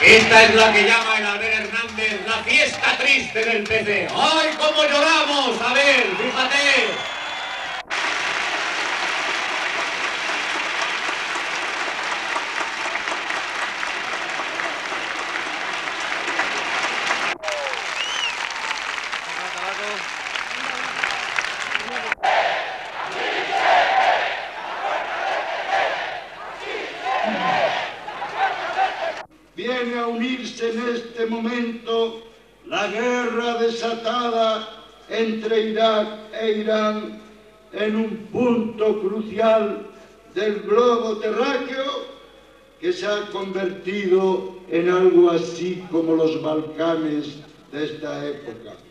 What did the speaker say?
Esta es la que llama el Albert Hernández la fiesta triste del PC. ¡Ay, cómo lloramos! A ver, fíjate. Viene a unirse en este momento la guerra desatada entre Irak e Irán en un punto crucial del globo terráqueo que se ha convertido en algo así como los Balcanes de esta época.